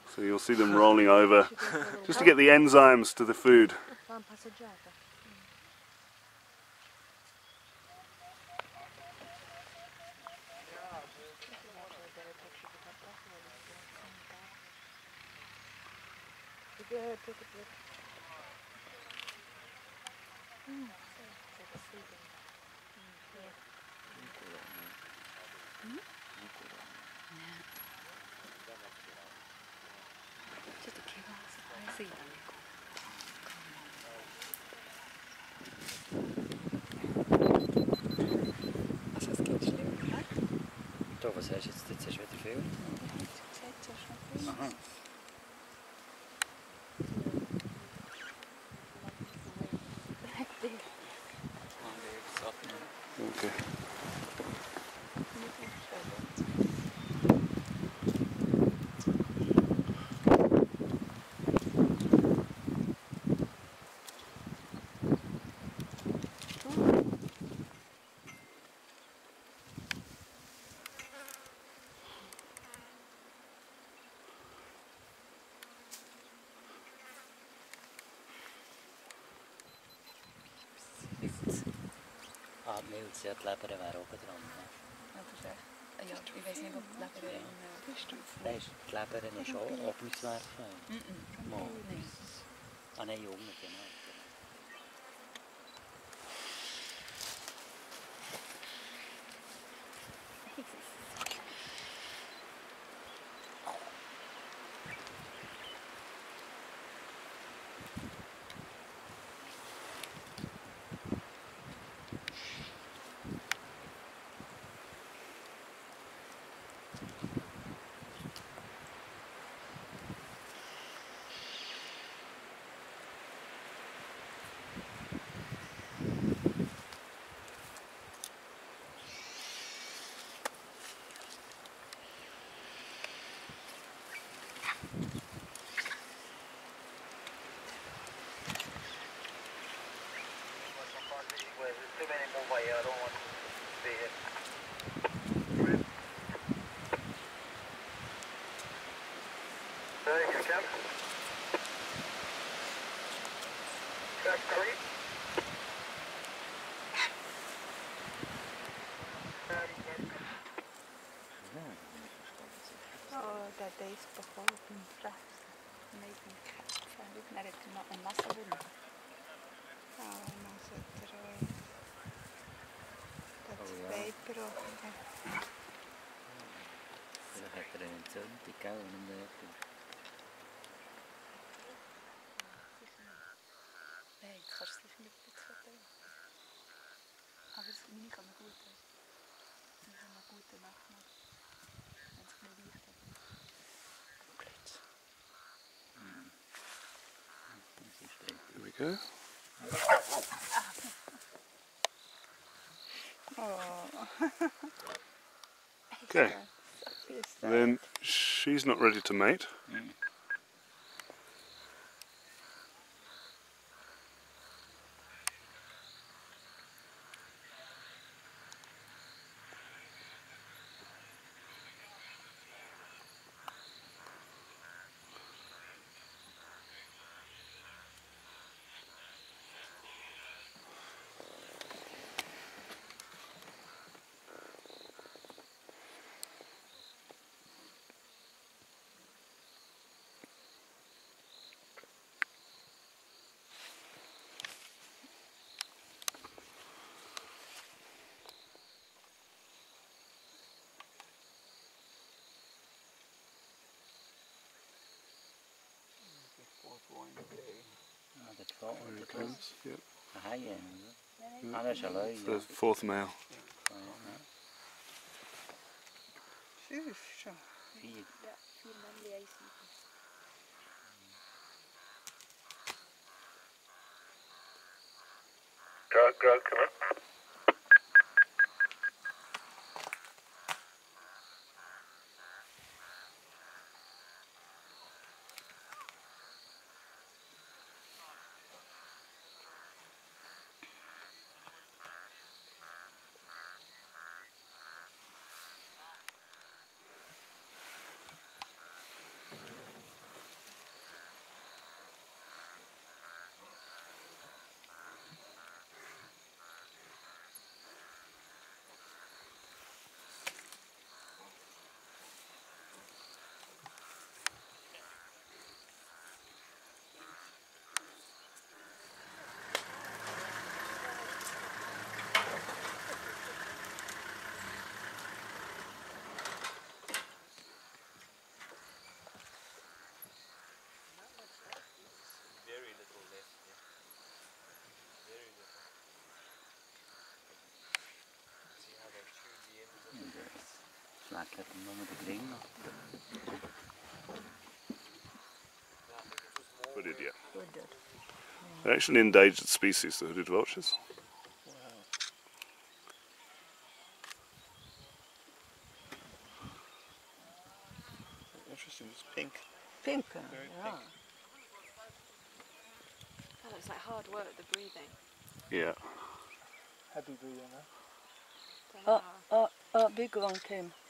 So you'll see them rolling over just to get the enzymes to the food. Da, was hast du jetzt? Jetzt hast du wieder viel. Aha. Okay. Ah, die Milz, ja, die Leber wäre oben dran. Ja, das ist echt. Ja, ich weiß nicht, ob die Leber in Stufe. Nein, die Leber ist auch oben zu werfen. Nein. Ah nein, unten, genau. Der Dave bekommen beim Rechts. Maybe Kämpfen. Er hat eine Nasenwunde. Ja, und dann sollte er das Bein gebrochen. Vielleicht hat er eine Entzündung, gell, wenn er nicht Nein, das kannst du sicher nicht fotografieren. Aber meine kann man gut haben. Das ist eine gute Nacht noch. Wenn es nicht leicht hat. Here we go. Okay. Then she's not ready to mate. Ah, dat valt. Here it comes. Yep. Een haai in. Ah, dat is een lui. It's the fourth male. Schon. 4. Ja, 4 Männchen, 1 Weibchen. Grog, come on. Zet hem nog met de kling. Hooded, yeah. Hooded. They're actually an endangered species, the hooded vultures. Interesting, it's pink. Pink, Very yeah. pink. Oh, it's like hard work, the breathing. Yeah. Happy breathing, huh? Don't know how. Big one came.